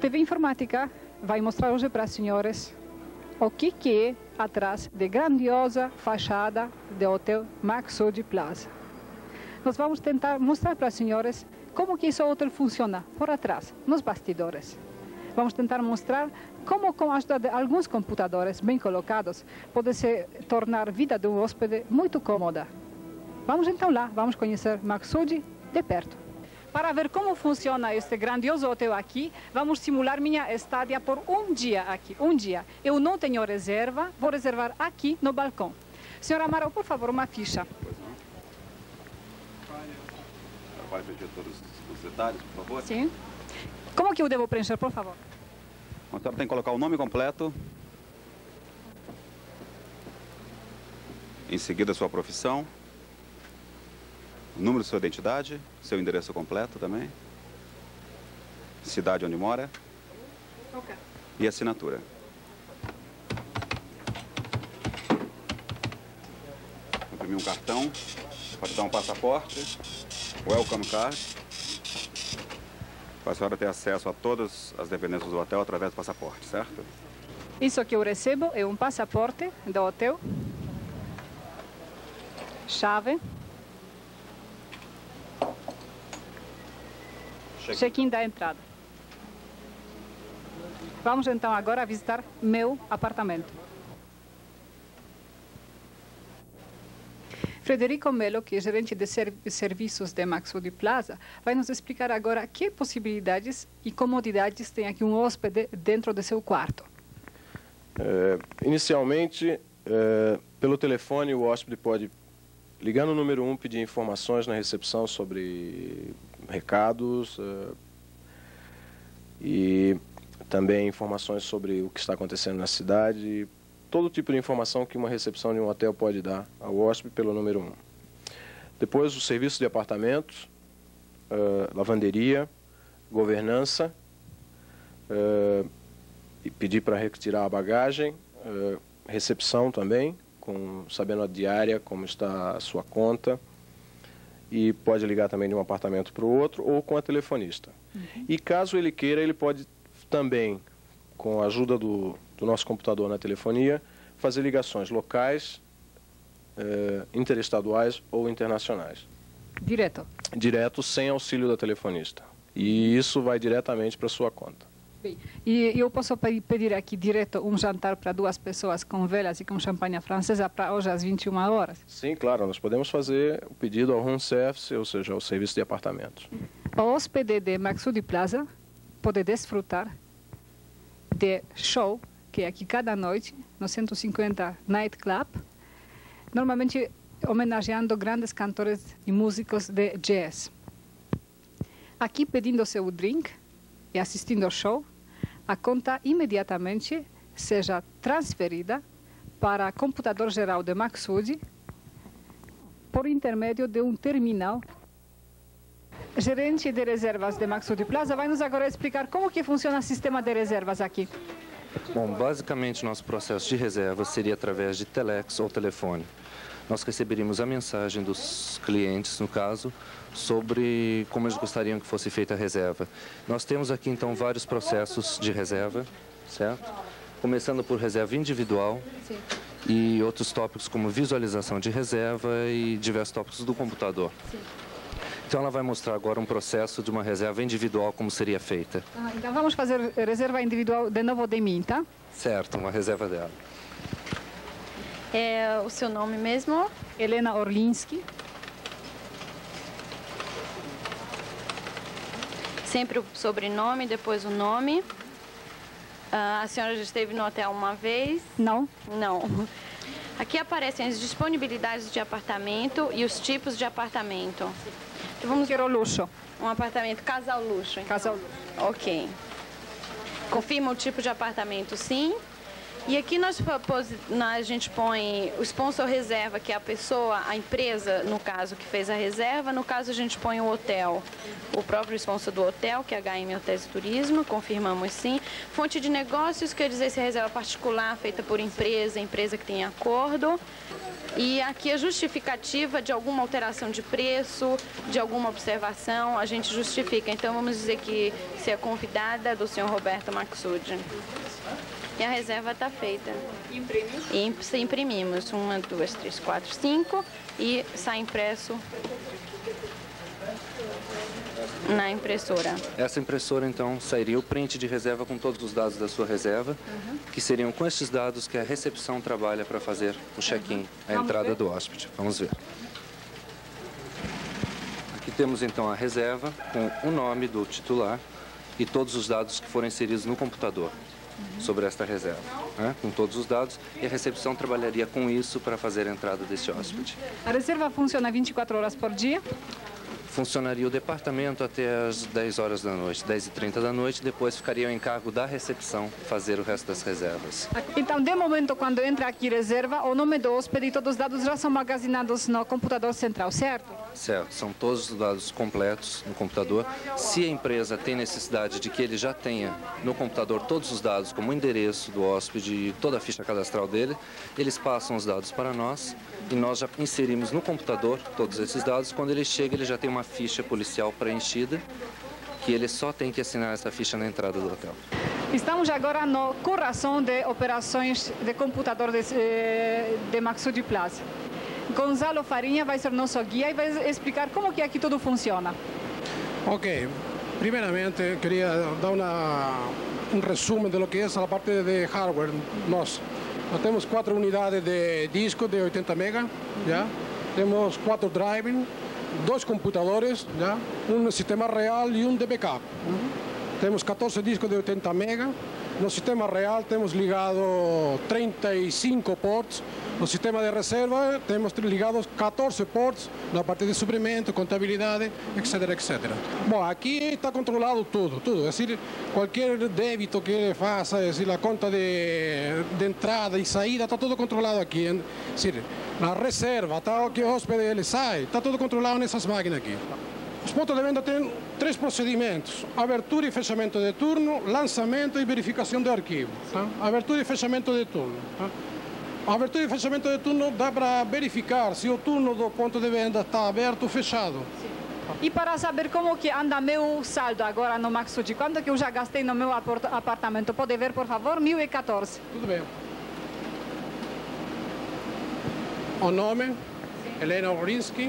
TV Informática vai mostrar hoje para as senhoras o que é atrás da grandiosa fachada do Hotel Maxud Plaza. Nós vamos tentar mostrar para as senhoras como que esse hotel funciona por atrás, nos bastidores. Vamos tentar mostrar como, com a ajuda de alguns computadores bem colocados, pode se tornar a vida do hóspede muito cômoda. Vamos então lá, vamos conhecer Maxud de perto. Para ver como funciona este grandioso hotel aqui, vamos simular minha estadia por um dia aqui. Um dia. Eu não tenho reserva, vou reservar aqui no balcão. Senhora Amaro, por favor, uma ficha. Pode preencher todos os detalhes, por favor? Sim. Como que eu devo preencher, por favor? A senhora tem que colocar o nome completo. Em seguida, a sua profissão. O número de sua identidade, seu endereço completo também. Cidade onde mora. Ok. E assinatura. Imprimir um cartão, pode dar um passaporte, welcome card. Para a senhora ter acesso a todas as dependências do hotel através do passaporte, certo? Isso que eu recebo é um passaporte do hotel, chave, check-in da entrada. Vamos então agora visitar meu apartamento. Frederico Melo, que é gerente de serviços de Maxud Plaza, vai nos explicar agora que possibilidades e comodidades tem aqui um hóspede dentro de seu quarto. Inicialmente, pelo telefone, o hóspede pode ligar no número 1, pedir informações na recepção sobre recados e também informações sobre o que está acontecendo na cidade, todo tipo de informação que uma recepção de um hotel pode dar ao hóspede pelo número 1. Depois, o serviço de apartamentos, lavanderia, governança, e pedir para retirar a bagagem, recepção também, sabendo a diária, como está a sua conta, e pode ligar também de um apartamento para o outro ou com a telefonista. Uhum. E caso ele queira, ele pode também, com a ajuda do nosso computador na telefonia, fazer ligações locais, interestaduais ou internacionais. Direto? Direto, sem auxílio da telefonista. E isso vai diretamente para a sua conta. Bem, e eu posso pedir aqui direto um jantar para 2 pessoas com velas e com champanhe francesa para hoje às 21 horas? Sim, claro. Nós podemos fazer o pedido ao room service, ou seja, ao serviço de apartamentos. O hóspede de Maxud Plaza pode desfrutar de show, que é aqui cada noite, no 150 Night Club, normalmente homenageando grandes cantores e músicos de jazz. Aqui, pedindo seu drink e assistindo ao show, a conta imediatamente seja transferida para o computador geral de Maxud por intermédio de um terminal. O gerente de reservas de Maxud Plaza vai nos agora explicar como que funciona o sistema de reservas aqui. Bom, basicamente nosso processo de reserva seria através de telex ou telefone. Nós receberíamos a mensagem dos clientes, no caso, sobre como eles gostariam que fosse feita a reserva. Nós temos aqui, então, vários processos de reserva, certo? Começando por reserva individual. Sim. E outros tópicos como visualização de reserva e diversos tópicos do computador. Sim. Então, ela vai mostrar agora um processo de uma reserva individual, como seria feita. Então, vamos fazer reserva individual de novo de mim, tá? Certo, uma reserva dela. É o seu nome mesmo? Helena Orlinski. Sempre o sobrenome, depois o nome. A senhora já esteve no hotel uma vez? Não. Não. Aqui aparecem as disponibilidades de apartamento e os tipos de apartamento. Então, vamos ver o luxo. Um apartamento casal luxo. Então. Casal luxo. Ok. Confirma o tipo de apartamento, sim. E aqui a gente põe o sponsor reserva, que é a pessoa, a empresa, no caso, que fez a reserva. No caso, a gente põe o hotel, o próprio sponsor do hotel, que é HM Hotéis e Turismo, confirmamos sim. Fonte de negócios, quer dizer se é reserva particular, feita por empresa, empresa que tem acordo. E aqui a justificativa de alguma alteração de preço, de alguma observação, a gente justifica. Então vamos dizer que se é convidada do senhor Roberto Maxud. E a reserva está feita. Imprimimos 1, 2, 3, 4, 5 e sai impresso na impressora. Essa impressora, então, sairia o print de reserva com todos os dados da sua reserva, que seriam com estes dados que a recepção trabalha para fazer o check-in, a entrada do hóspede. Vamos ver. Aqui temos, então, a reserva com o nome do titular e todos os dados que foram inseridos no computador sobre esta reserva, né? Com todos os dados, e a recepção trabalharia com isso para fazer a entrada desse hóspede. A reserva funciona 24 horas por dia? Funcionaria o departamento até as 10 horas da noite, 10h30 da noite, depois ficaria o encargo da recepção fazer o resto das reservas. Então, de momento, quando entra aqui reserva, o nome do hóspede e todos os dados já são armazenados no computador central, certo? Certo, são todos os dados completos no computador. Se a empresa tem necessidade de que ele já tenha no computador todos os dados, como o endereço do hóspede e toda a ficha cadastral dele, eles passam os dados para nós e nós já inserimos no computador todos esses dados. Quando ele chega, ele já tem uma ficha policial preenchida, que ele só tem que assinar essa ficha na entrada do hotel. Estamos agora no coração de operações de computador de Maxud Plaza. Gonzalo Farinha vai ser nosso guia e vai explicar como que aqui tudo funciona. Ok, primeiramente queria dar um resumo de lo que é a parte de hardware nossa. Nós temos 4 unidades de disco de 80 MB, já. Temos 4 drivers, 2 computadores, já. Um sistema real e um de backup. Temos 14 discos de 80 MB. No sistema real temos ligado 35 ports. No sistema de reserva temos ligados 14 ports na parte de suprimento, contabilidade, etc, etc. Bom, aqui está controlado tudo. É decir, qualquer débito que ele faça, é decir, a conta de entrada e saída, está tudo controlado aqui. É decir, na reserva, tá, que o hóspede ele sai, está tudo controlado nessas máquinas aqui. Os pontos de venda têm 3 procedimentos: abertura e fechamento de turno, lançamento e verificação de arquivo. Tá? Abertura e fechamento de turno. Tá? A abertura e fechamento de turno dá para verificar se o turno do ponto de venda está aberto ou fechado. E para saber como que anda meu saldo agora no Maxud, quanto que eu já gastei no meu apartamento, pode ver, por favor, 1014. Tudo bem. O nome, Helena Orinsky,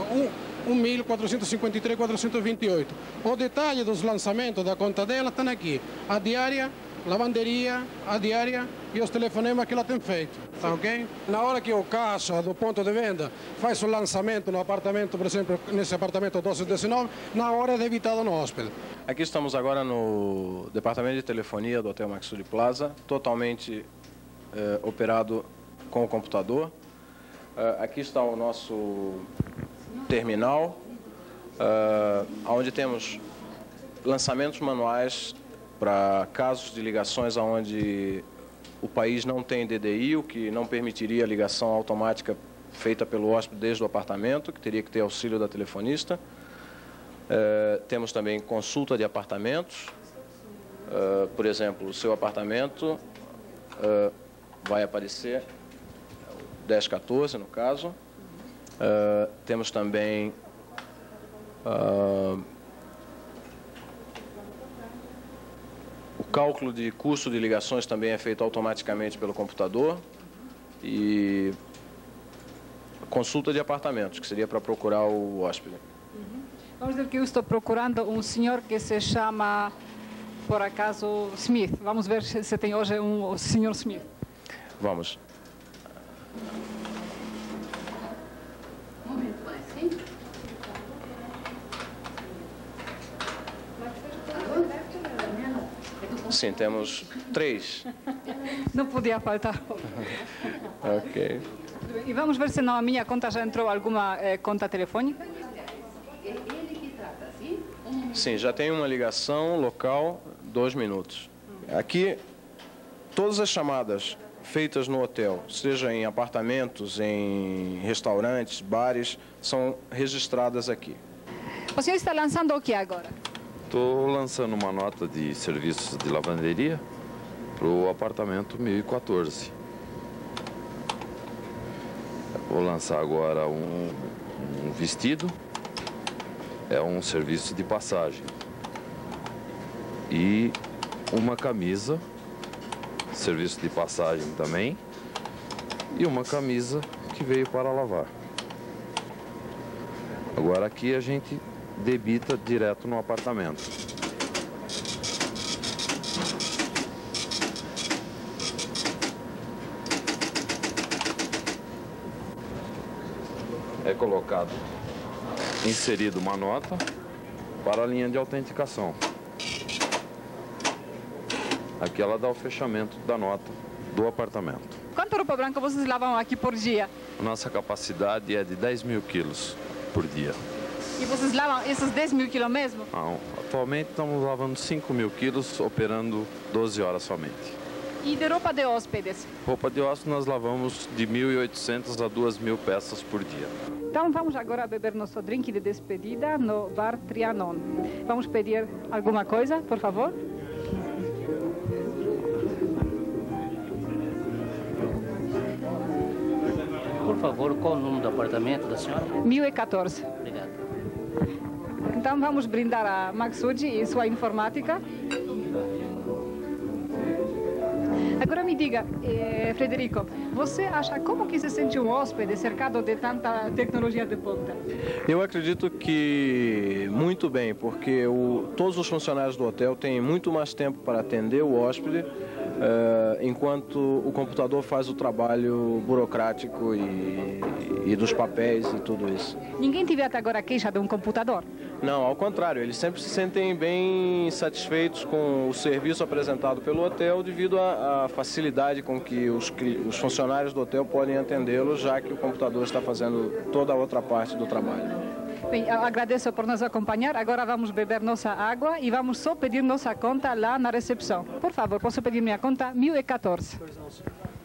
1.453.428. O detalhe dos lançamentos da conta dela está aqui. A diária, lavanderia, a diária e os telefonemas que ela tem feito. Tá ok? Na hora que o caixa do ponto de venda faz o lançamento no apartamento, por exemplo, nesse apartamento 1219, na hora é debitado no hóspede. Aqui estamos agora no departamento de telefonia do Hotel Maxud Plaza, totalmente operado com o computador. Aqui está o nosso terminal, onde temos lançamentos manuais para casos de ligações onde o país não tem DDI, o que não permitiria a ligação automática feita pelo hóspede desde o apartamento, que teria que ter auxílio da telefonista. Temos também consulta de apartamentos. Por exemplo, o seu apartamento vai aparecer 1014 no caso. Temos também o cálculo de custo de ligações também é feito automaticamente pelo computador, e consulta de apartamentos, que seria para procurar o hóspede. Vamos dizer que eu estou procurando um senhor que se chama, por acaso, Smith. Vamos ver se tem hoje um senhor Smith. Vamos. Sim, temos 3. Não podia faltar. Ok. E vamos ver se na minha conta já entrou alguma conta telefônica. Sim, já tem uma ligação local, 2 minutos. Aqui, todas as chamadas feitas no hotel, seja em apartamentos, em restaurantes, bares, são registradas aqui. O senhor está lançando o que agora? Estou lançando uma nota de serviços de lavanderia para o apartamento 1014. Vou lançar agora um vestido, é um serviço de passagem. E uma camisa, serviço de passagem também. E uma camisa que veio para lavar. Agora aqui a gente debita direto no apartamento. É colocado, inserido uma nota para a linha de autenticação. Aqui ela dá o fechamento da nota do apartamento. Quanto roupa branca vocês lavam aqui por dia? A nossa capacidade é de 10 mil quilos por dia. E vocês lavam esses 10 mil quilos mesmo? Não, atualmente estamos lavando 5 mil quilos, operando 12 horas somente. E de roupa de hóspedes? Roupa de hóspede nós lavamos de 1.800 a 2.000 peças por dia. Então vamos agora beber nosso drink de despedida no Bar Trianon. Vamos pedir alguma coisa, por favor? Por favor, qual o número do apartamento da senhora? 1014. Obrigado. Então vamos brindar a Maksud e sua informática. Agora me diga, Frederico, você acha como que se sente um hóspede cercado de tanta tecnologia de ponta? Eu acredito que muito bem, porque todos os funcionários do hotel têm muito mais tempo para atender o hóspede, enquanto o computador faz o trabalho burocrático e dos papéis e tudo isso. Ninguém teve até agora queixa de um computador? Não, ao contrário, eles sempre se sentem bem satisfeitos com o serviço apresentado pelo hotel devido à facilidade com que os funcionários do hotel podem atendê-lo, já que o computador está fazendo toda a outra parte do trabalho. Bem, eu agradeço por nos acompanhar. Agora vamos beber nossa água e vamos só pedir nossa conta lá na recepção. Por favor, posso pedir minha conta? 1014.